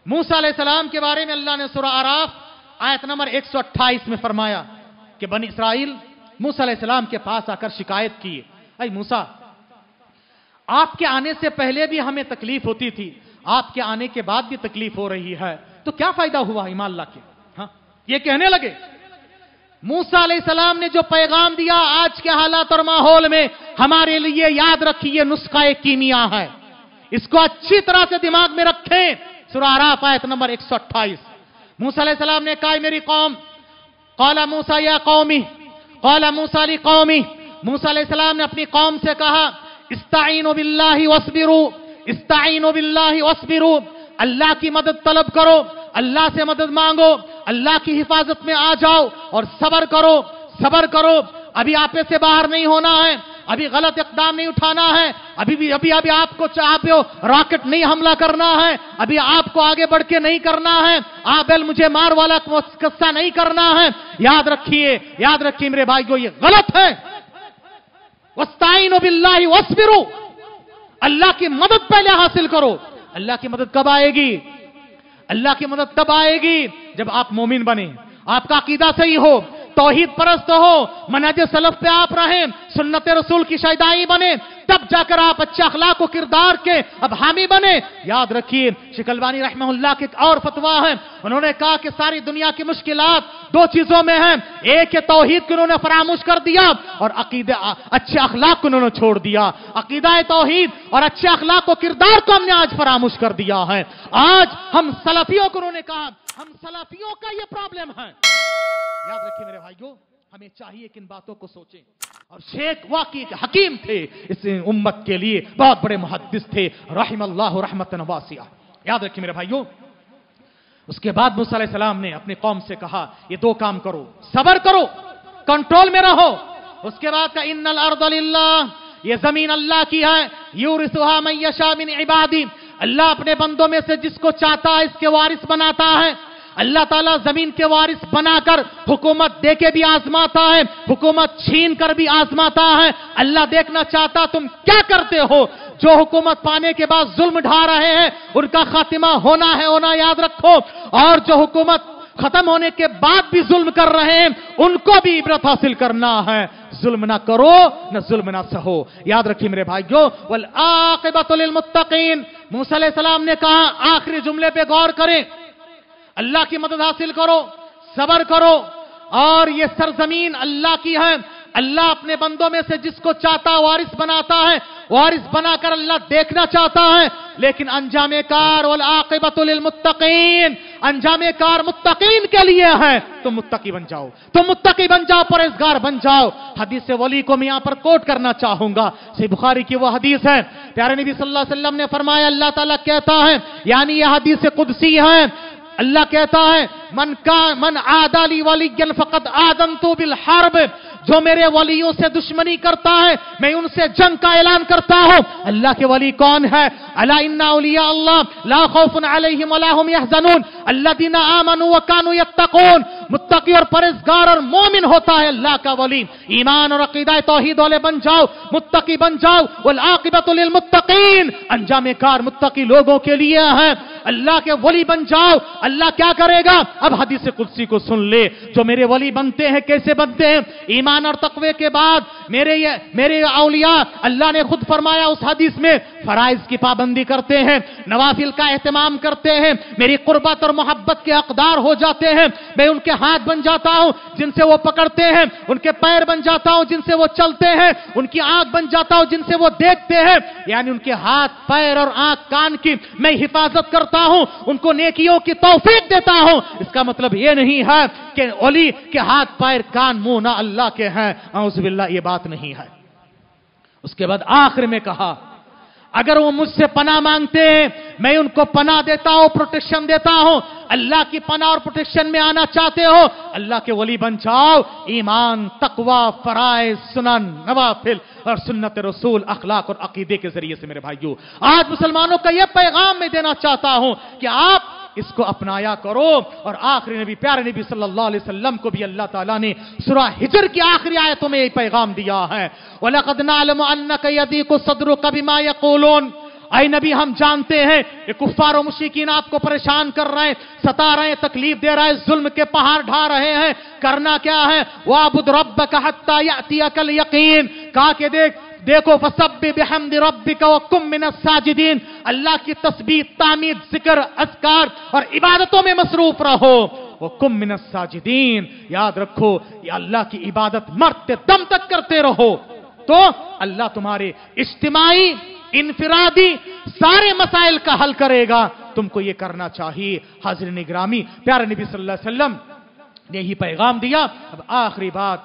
موسیٰ علیہ السلام کے بارے میں اللہ نے سورہ اعراف آیت نمبر 128 میں فرمایا کہ بنی اسرائیل موسیٰ علیہ السلام کے پاس آ کر شکایت کی، اے موسیٰ، آپ کے آنے سے پہلے بھی ہمیں تکلیف ہوتی تھی، آپ کے آنے کے بعد بھی تکلیف ہو رہی ہے، تو کیا فائدہ ہوا ایمان لا کے؟ ہاں، یہ کہنے لگے موسیٰ علیہ السلام نے جو پیغام دیا آج کے حالات اور ماحول میں ہمارے لیے یاد رکھیے نسخہ کیمیا ہے، اس کو اچھی طرح سے دماغ میں رکھیں۔ سورہ اعراف آیت نمبر 128 موسیٰ علیہ السلام نے کہا میری قوم، قال موسیٰ یا قومی، قال موسیٰ لقومی، موسیٰ علیہ السلام نے اپنی قوم سے کہا استعینوا باللہ واصبروا، استعینوا باللہ واصبروا، اللہ کی مدد طلب کرو، اللہ سے مدد مانگو، اللہ کی حفاظت میں آ جاؤ اور صبر کرو، صبر کرو، ابھی آپے سے باہر نہیں ہونا ہے، ابھی غلط اقدام نہیں اٹھانا ہے، ابھی آپ کو راکٹ نہیں حملہ کرنا ہے، ابھی آپ کو آگے بڑھ کے نہیں کرنا ہے، آبل مجھے مار والا قصہ نہیں کرنا ہے۔ یاد رکھیے میرے بھائیو، یہ غلط ہے۔ وَاسْتَعِينُوا بِاللَّهِ وَاصْبِرُوا، اللہ کی مدد پہلے حاصل کرو۔ اللہ کی مدد کب آئے گی؟ اللہ کی مدد تب آئے گی جب آپ مومن بنے، آپ کا عقیدہ صحیح ہو، توحید پرست ہو، منہج سلف پہ آپ رہیں، سنت رسول کی شیدائی بنے، تب جا کر آپ اچھے اخلاق و کردار کے اب حامی بنے۔ یاد رکھیے شیخ البانی رحمہ اللہ کے ایک اور فتویٰ ہے، انہوں نے کہا کہ ساری دنیا کی مشکلات دو چیزوں میں ہیں، ایک ہے توحید کو انہوں نے فراموش کر دیا اور عقیدہ اچھے اخلاق کو انہوں نے چھوڑ دیا۔ عقیدہ توحید اور اچھے اخلاق و کردار کو ہم نے آج فراموش کر دیا ہے۔ آج ہم سلفیوں کو انہوں نے کہا ہم سلفیوں کا یہ پرابلم ہے۔ یاد رکھیے میرے بھائیو، ہمیں چاہیے کہ ان باتوں کو سوچیں۔ اور شیخ واقعی حکیم تھے، اس امت کے لیے بہت بڑے محدث تھے، رحم اللہ رحمتن واسعہ۔ یاد رکھیے میرے بھائیو، اس کے بعد موسیٰ علیہ السلام نے اپنی قوم سے کہا یہ دو کام کرو، صبر کرو، کنٹرول میں رہو۔ اس کے بعد کہا ان الارض للہ، یہ زمین اللہ کی ہے، یورثها من یشاء من عبادی، اللہ اپنے بندوں میں سے جس کو چاہتا ہے اس کے وارث بناتا ہے۔ اللہ تعالیٰ زمین کے وارث بنا کر حکومت دے کے بھی آزماتا ہے، حکومت چھین کر بھی آزماتا ہے۔ اللہ دیکھنا چاہتا تم کیا کرتے ہو۔ جو حکومت پانے کے بعد ظلم ڈھا رہے ہیں ان کا خاتمہ ہونا ہے، ہونا یاد رکھو، اور جو حکومت ختم ہونے کے بعد بھی ظلم کر رہے ہیں ان کو بھی عبرت حاصل کرنا ہے۔ ظلم نہ کرو، نہ ظلم نہ سہو۔ یاد رکھیے میرے بھائیو، والعاقبۃ للمتقین، موسیٰ علیہ السلام نے کہا آخری جملے پہ غور کریں، اللہ کی مدد حاصل کرو، صبر کرو، اور یہ سرزمین اللہ کی ہے، اللہ اپنے بندوں میں سے جس کو چاہتا وارث بناتا ہے، وارث بنا کر اللہ دیکھنا چاہتا ہے، لیکن انجام کار والعاقبۃ للمتقین، انجام کار متقین کے لیے ہے۔ تم متقی بن جاؤ، تم متقی بن جاؤ، پرہیزگار بن جاؤ۔ حدیث ولی کو میں یہاں پر کوٹ کرنا چاہوں گا، صحیح بخاری کی وہ حدیث ہے، پیارے نبی صلی اللہ علیہ وسلم نے فرمایا اللہ تعالیٰ کہتا ہے، یعنی یہ حدیث قدسی ہے، اللہ کہتا ہے من عادی لی ولیا فقد آذنت بالحرب، جو میرے ولیوں سے دشمنی کرتا ہے میں ان سے جنگ کا اعلان کرتا ہوں۔ اللہ کے ولی کون ہے؟ الا ان اولیاء اللہ لا خوف علیہم ولا هم يحزنون الذين آمنوا وكانوا يتقون، متقی اور پرہیزگار اور مومن ہوتا ہے اللہ کا ولی۔ ایمان اور عقیدہ توحید والے بن جاؤ، متقی بن جاؤ، والعاقبۃ للمتقین، انجام کار متقی لوگوں کے لیے ہے۔ اللہ کے ولی بن جاؤ، اللہ کیا کرے گا؟ اب حدیث قدسی کو سن لے، جو میرے ولی بنتے ہیں کیسے بنتے ہیں؟ ایمان اور تقوی کے بعد میرے اولیاء، اللہ نے خود فرمایا اس حدیث میں، فرائض کی پابندی کرتے ہیں، نوافل کا اہتمام کرتے ہیں، میری قربت اور محبت کے حقدار ہو جاتے ہیں، میں ان کے ہاتھ بن جاتا ہوں جن سے وہ پکڑتے ہیں، ان کے پیر بن جاتا ہوں جن سے وہ چلتے ہیں، ان کی آنکھ بن جاتا ہوں جن سے وہ دیکھتے ہیں، یعنی ان کے ہاتھ پیر اور آنکھ کان کی میں حفاظت کرتا ہوں، ان کو نیکیوں کی توفیق دیتا ہوں۔ اس کا مطلب یہ نہیں ہے کہ ولی کے ہاتھ پیر کان منہ نہ اللہ کے ہیں، اعوذ باللہ، یہ بات نہیں ہے۔ اس کے بعد آخر میں کہا اگر وہ مجھ سے پناہ مانگتے ہیں میں ان کو پناہ دیتا ہوں، پروٹیکشن دیتا ہوں۔ اللہ کی پناہ اور پروٹیکشن میں آنا چاہتے ہو اللہ کے ولی بن جاؤ، ایمان، تقوی، فرائض، سنن، نوافل اور سنت رسول، اخلاق اور عقیدے کے ذریعے سے۔ میرے بھائیو، آج مسلمانوں کا یہ پیغام میں دینا چاہتا ہوں کہ آپ اس کو اپنایا کرو۔ اور آخری نبی، پیارے نبی صلی اللہ علیہ وسلم کو بھی اللہ تعالیٰ نے سورہ ہجر کی آخری آیتوں میں یہ پیغام دیا ہے، وَلَقَدْ نَعْلَمُ أَنَّكَ يَضِيقُ صَدْرُكَ بِمَا يَقُولُونَ، اے نبی ہم جانتے ہیں یہ کفار و مشرکین آپ کو پریشان کر رہے ہیں، ستا رہے ہیں، تکلیف دے رہے ہیں، ظلم کے پہاڑ ڈھا رہے ہیں، کرنا کیا ہے؟ وَاعْبُدْ رَبَّكَ حَتَّى يَأْتِيَكَ الْيَقِينُ، کہا کہ دیکھو فَسَبِّحْ بِحَمْدِ رَبِّكَ وَكُن مِّنَ السَّاجِدِينَ، اللہ کی تسبیح، تعمید، ذکر، اذکار اور عبادتوں میں مصروف رہو۔ وَكُن مِّنَ السَّاجِدِينَ، یاد رکھو یہ اللہ کی عبادت مرتے دم تک کرتے رہو تو اللہ تمہارے اجتماعی، انفرادی سارے مسائل کا حل کرے گا۔ تم کو یہ کرنا چاہیے۔ حاضرین گرامی، پیارے نبی صلی اللہ علیہ وسلم نے یہی پیغام دیا۔ اب آخری بات